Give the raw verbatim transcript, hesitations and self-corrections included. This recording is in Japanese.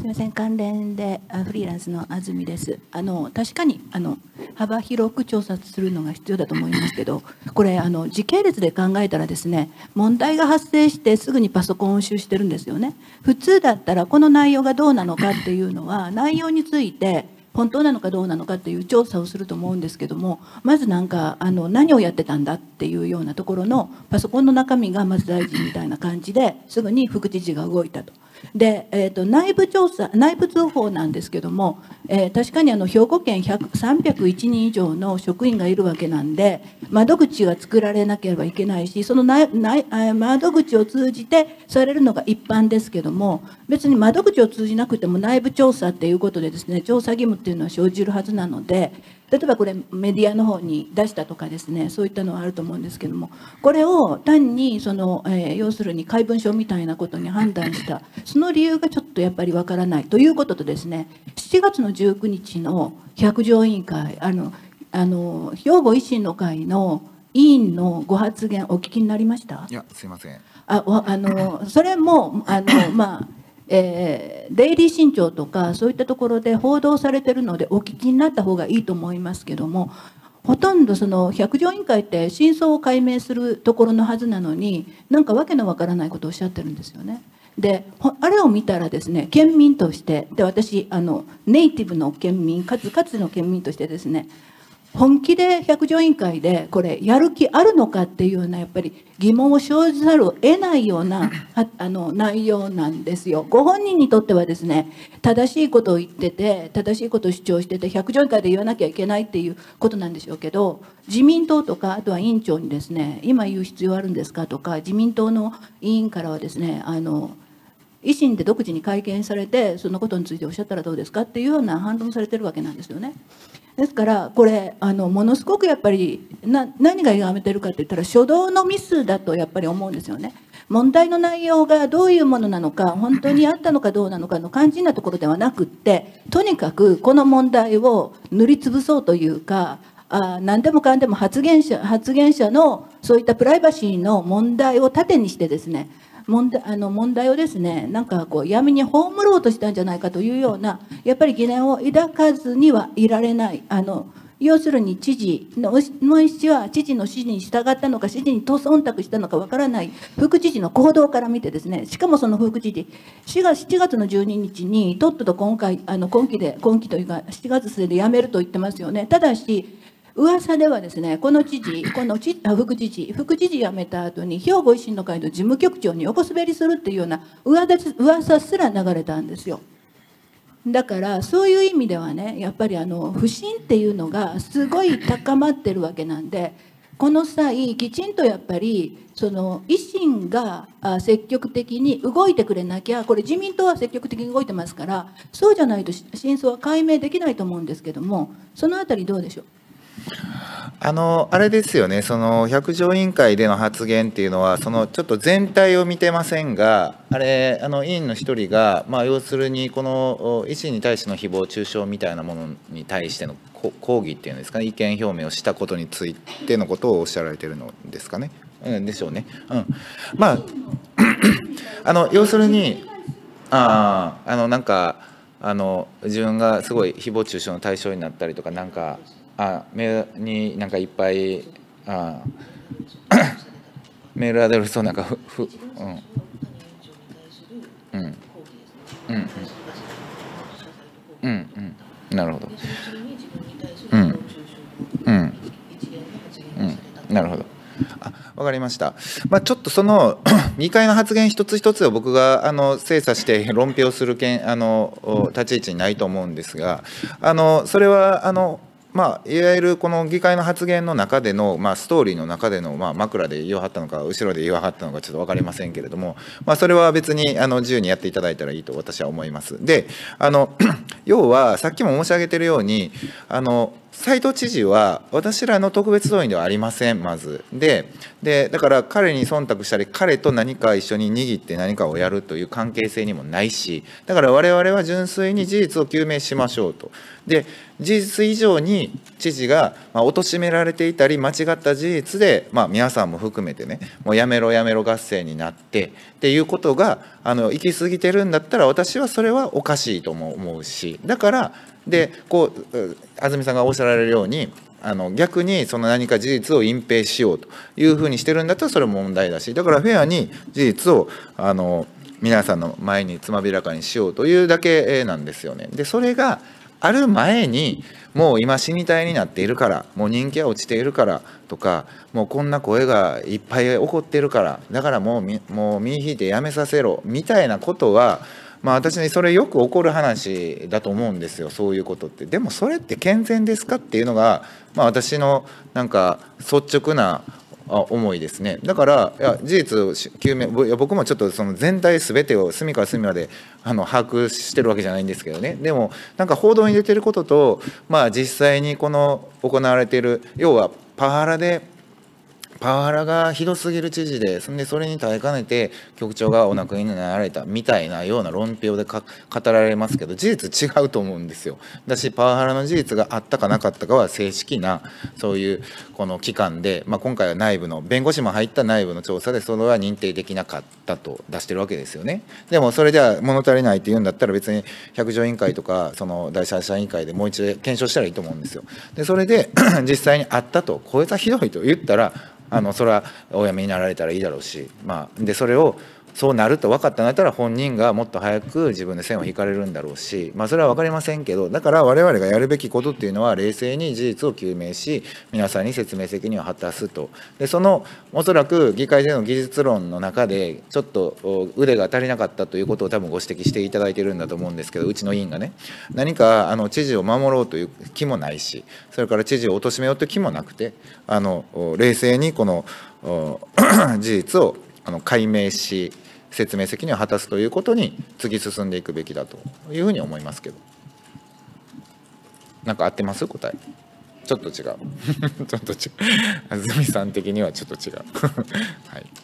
みません、関連であフリーランスの安住です。あの確かにあの幅広く調査するのが必要だと思いますけど、これあの時系列で考えたらですね、問題が発生してすぐにパソコンを押収してるんですよね。普通だったらこの内容がどうなのかっていうのは内容について本当なのかどうなのかっていう調査をすると思うんですけども、まずなんかあの何をやってたんだっていうようなところのパソコンの中身がまず大事みたいな感じですぐに副知事が動いたと。で、えー、と内部調査内部通報なんですけども、えー、確かにあの兵庫県さんびゃくいちにん以上の職員がいるわけなんで、窓口が作られなければいけないし、その内内窓口を通じてされるのが一般ですけども、別に窓口を通じなくても内部調査っていうことでですね、調査義務っていうのは生じるはずなので、例えばこれメディアの方に出したとかですね、そういったのはあると思うんですけども、これを単にその、えー、要するに怪文書みたいなことに判断した、その理由がちょっとやっぱりわからないということとですね、しちがつのじゅうくにちの百条委員会、あのあの兵庫維新の会の委員のご発言お聞きになりました？ いや、すいません。 ああのそれもあのまあえー、デイリー新潮とかそういったところで報道されてるのでお聞きになった方がいいと思いますけども、ほとんどその百条委員会って真相を解明するところのはずなのに、なんかわけのわからないことをおっしゃってるんですよね。であれを見たらですね、県民としてで、私あのネイティブの県民かつかつの県民としてですね、本気で百条委員会でこれやる気あるのかっていうようなやっぱり疑問を生じざるを得ないようなあの内容なんですよ。ご本人にとってはですね、正しいことを言ってて正しいことを主張してて百条委員会で言わなきゃいけないっていうことなんでしょうけど、自民党とかあとは委員長にですね、今言う必要あるんですかとか、自民党の委員からはですね、あの維新で独自に会見されてそのことについておっしゃったらどうですかっていうような反論されてるわけなんですよね。ですからこれあのものすごくやっぱりな何が歪めてるかって言ったら初動のミスだとやっぱり思うんですよね。問題の内容がどういうものなのか、本当にあったのかどうなのかの肝心なところではなくって、とにかくこの問題を塗りつぶそうというか、あ何でもかんでも発言者発言者のそういったプライバシーの問題を盾にしてですね、問題あの問題をですね、なんかこう闇に葬ろうとしたんじゃないかというようなやっぱり疑念を抱かずにはいられない。あの要するに知事のの意思は知事の指示に従ったのか指示に忖度したのかわからない副知事の行動から見てですね、しかもその副知事しがつしちがつのじゅうににちにとっとと今回あの今期で今期というかしちがつ末で辞めると言ってますよね。ただし噂ではですね、この知事、この知あ副知事、副知事辞めた後に兵庫維新の会の事務局長に横滑りするっていうような噂すら流れたんですよ。だからそういう意味ではね、やっぱりあの不信っていうのがすごい高まってるわけなんで、この際きちんとやっぱりその維新が積極的に動いてくれなきゃ、これ自民党は積極的に動いてますから、そうじゃないと真相は解明できないと思うんですけども、そのあたりどうでしょう？ あのあれですよね、その百条委員会での発言っていうのは、そのちょっと全体を見てませんが、あれ、あの委員の一人が、まあ、要するに、この維新に対しての誹謗中傷みたいなものに対しての抗議っていうんですかね、意見表明をしたことについてのことをおっしゃられてるのですかね、うん、でしょうね。うん、まあ、あの要するに、ああのなんかあの、自分がすごい誹謗中傷の対象になったりとか、なんか、あメールになんかいっぱいあメールアドレスをなんかふふうんうんうんうんうんうんなるほどうんうんうんなるほど。あ、わかりました。まあ、ちょっとその議会の発言一つ一つを僕があの精査して論評するけんあの立ち位置にないと思うんですが、あのそれはあのまあ、いわゆるこの議会の発言の中での、まあ、ストーリーの中での、まあ、枕で言わはったのか後ろで言わはったのかちょっと分かりませんけれども、まあ、それは別にあの自由にやっていただいたらいいと私は思います。で、あの要はさっきも申し上げているように、あの斉藤知事は私らの特別動員ではありません、まず。で、でだから彼に忖度したり、彼と何か一緒に握って何かをやるという関係性にもないし、だから我々は純粋に事実を究明しましょうと。で、事実以上に知事が貶められていたり、間違った事実で、まあ、皆さんも含めてね、もうやめろやめろ合戦になってっていうことがあの行き過ぎてるんだったら、私はそれはおかしいとも思うし、だから、でこう安住さんがおっしゃられるように、あの逆にその何か事実を隠蔽しようというふうにしてるんだったらそれも問題だし、だからフェアに事実をあの皆さんの前につまびらかにしようというだけなんですよね。でそれがある前に、もう今死に体になっているから、もう人気が落ちているからとか、もうこんな声がいっぱい起こっているから、だからもうみもう身引いてやめさせろみたいなことは、まあ、私にそれよく起こる話だと思うんですよ、そういうことって。でもそれって健全ですかっていうのが、まあ、私のなんか率直な思いですね。だからいや事実究明、いや僕もちょっとその全体すべてを隅から隅まであの把握してるわけじゃないんですけどね、でもなんか報道に出てることと、まあ、実際にこの行われている、要はパワハラでパワハラがひどすぎる知事で、そんでそれに耐えかねて局長がお亡くなりになられたみたいなような論評でか語られますけど、事実違うと思うんですよ。だしパワハラの事実があったかなかったかは正式なそういうこの機関で、まあ、今回は内部の弁護士も入った内部の調査でそれは認定できなかったと出してるわけですよね。でもそれでは物足りないっていうんだったら、別に百条委員会とかその第三者委員会でもう一度検証したらいいと思うんですよ。でそれで実際にあったと、こいつはひどいと言ったら、あのそれはお辞めになられたらいいだろうし、まあ、でそれをそうなると分かったんだったら、本人がもっと早く自分で線を引かれるんだろうし、まあ、それは分かりませんけど、だから我々がやるべきことっていうのは、冷静に事実を究明し、皆さんに説明責任を果たすと。でそのおそらく議会での技術論の中で、ちょっと腕が足りなかったということを多分ご指摘していただいているんだと思うんですけど、うちの委員がね、何かあの知事を守ろうという気もないし、それから知事を貶めようという気もなくて、あの冷静にこの事実をあの解明し、説明責任を果たすということに突き進んでいくべきだというふうに思いますけど、なんか合ってます？答えちょっと違うちょっと違う安住さん的にはちょっと違うはい。